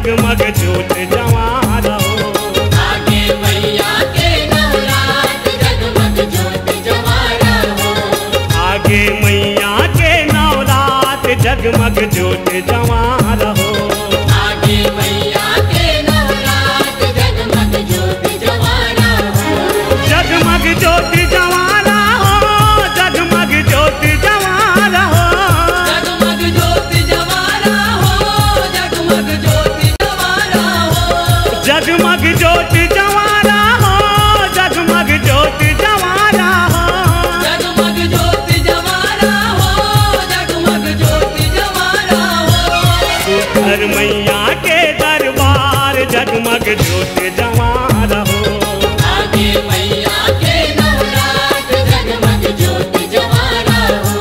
जगमग ज्योत जवां रहो। आगे मैया के नवरात जगमग ज्योत जवां रहो। आगे मैया के नवरात जगमग ज्योत जवां रहो। आगे मैया के नवरात जगमग ज्योत जवां रहो। जगमग ज्योत जवां रहो। जगमग ज्योत जवां रहो। जगमग ज्योत जवां रहो। जगमग ज्योत जवां रहो। जगमग ज्योत जवां रहो। जगमग ज्योत जवां रहो। जगमग ज्योत जवां रहो। जगमग ज्योत जवां रहो। घर मैया के दरबार जगमग ज्योत जवां रहो। आगे मैया के नवरात जगमग ज्योत जवां रहो।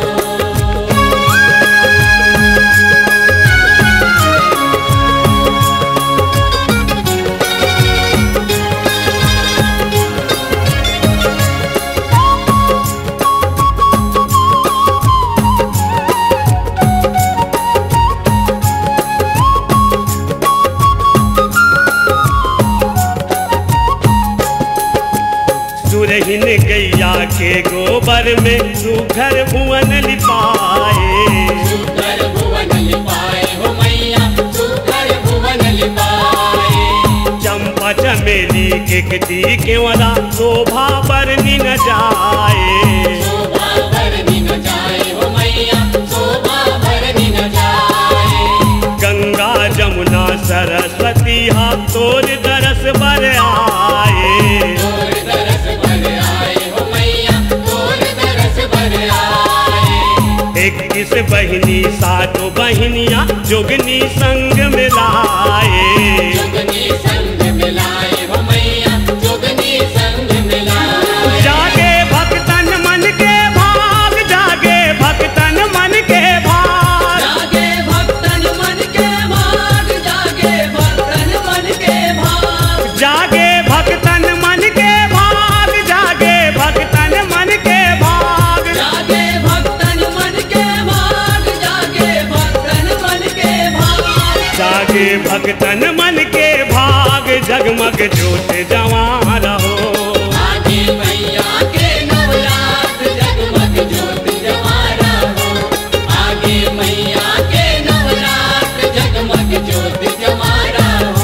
सुरहिन गैया के गोबर में सुघर भुवन लिपाए। सुघर भुवन लिपाए हो मैया सुघर भुवन लिपाए। चंपा चमेली के कटी केवड़ा शोभा बरनी न जाए। शोभा बरनी न जाए हो मैया शोभा बरनी न जाए। गंगा जमुना सरस्वती हाथ तोर दरस बर आए। तोर दरस बर आए हो मैया तोर दरस बर आए। 21 बहिनी सातों बहिनिया जोगनी संग मिलाए। जोगनी संग मिलाए हो मैया जोगनी संग मिलाए। जागे भक्तन मन के भाग। जागे भक्तन मन के भाग। जागे भक्तन मन के भाग। जागे भक्तन मन के भाग। जागे भक्तन मन के भाग। जागे भक्तन मन के भाग। जागे भक्तन मन के भाग। जागे भक्तन मन के भाग। जागे भक्तन मन के भाग जगमग ज्योत जवां रहो। आगे मैया के नवरात जगमग ज्योत जवां रहो। आगे मैया के नवरात जगमग ज्योत जवां रहो।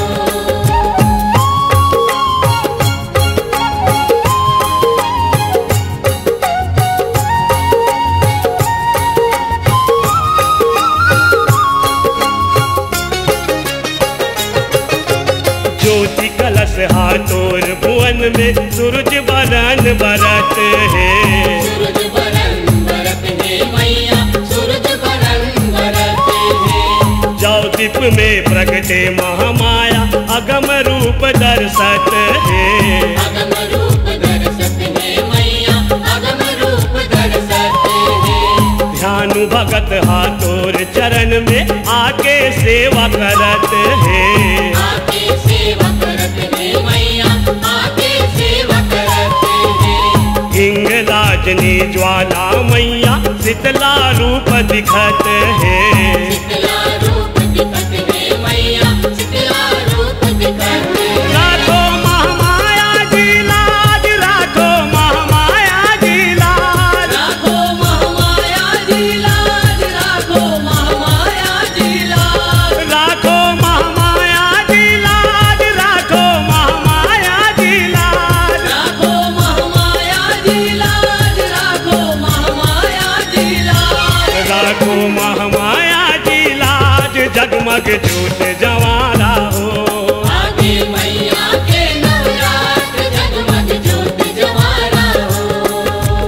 ज्योति कलश हाथोर भुवन में सूरज बरन बरत है। सूरज बरन बरत है मैया सूरज बरन बरत है। जाओ दीप में प्रगटे महामाया अगम रूप दर्शत है। अगम रूप दर्शत है मैया अगम रूप दर्शत है। ध्यानु भगत हाथोर चरण में आके सेवा करत है। आके सेवा करत है मैया आके सेवा करत है। हिंगलाजनी ज्वाला मैया शीतला रूप दिखत है। शीतला रूप दिखत है मैया शीतला रूप दिखत है। राखो महामाया जी लाज। राखो महामाया जी लाज। राखो महामाया जी लाज। राखो महामाया जी लाज। राखो महामाया जी लाज। राखो महामाया जी लाज। राखो महामाया जी लाज। राखो महामाया जी लाज। राखो महामाया जी लाज जगमग ज्योत जवां रहो। आगे मैया के नवरात जगमग ज्योत जवां रहो।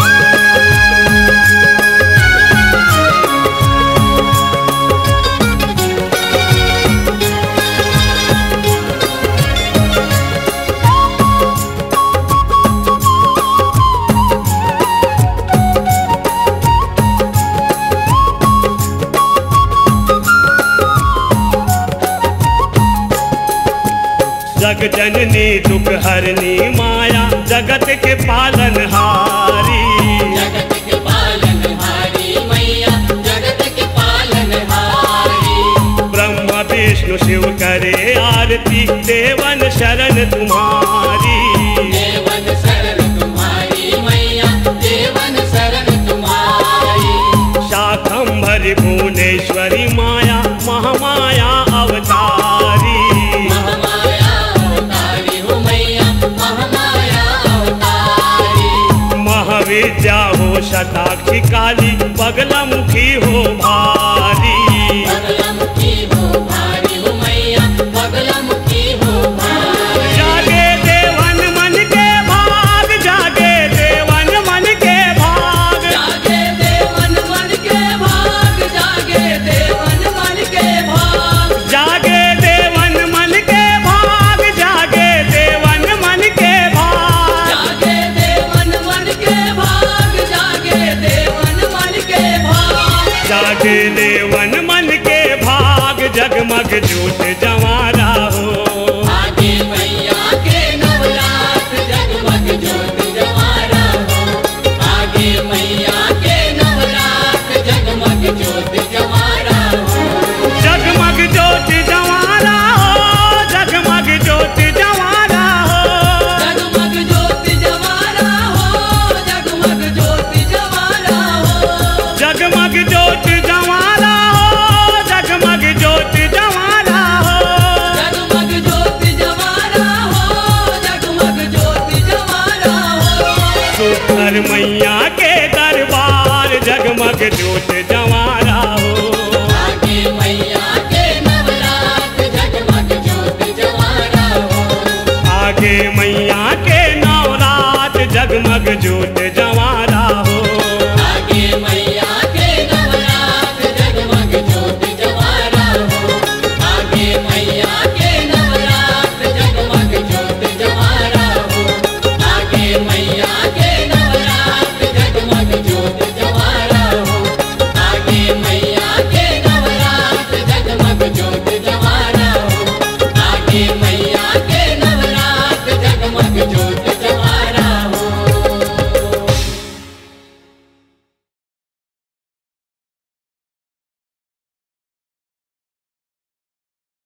जग जननी दुख हरनी माया जगत के पालनहारी। जगत के पालनहारी मैया जगत के पालनहारी। ब्रह्मा विष्णु शिव कर विद्या हो शताक्षी काली बगलामुखी हो भारी। बगलामुखी हो भारी हो मैया बगलामुखी हो भारी। जागे देवन मन के भाग जागे देवन मन के भाग। जागे देवन मन के भाग जागे देवन मन के भाग। जागे देवन मन के भाग जागे देवन मन के भाग। जागे देवन मन के भाग जागे देवन मन के भाग। जागे देवन मन के भाग जगमग ज्योत जवारा हो। आगे मैया के नवरात जगमग ज्योत जवारा हो। आगे मैया के नवरात जगमग ज्योत जवारा हो। जगमग ज्योत जवारा हो जगमग ज्योत जवारा हो। जगमग ज्योत जवारा हो जगमग ज्योत जवारा हो। जगमग ज्योत जवारा हो जगमग ज्योत जवारा हो। जगमग ज्योत जवारा हो जगमग ज्योत जवारा हो। सुखर मैया के दरबार जगमग ज्योत जवारा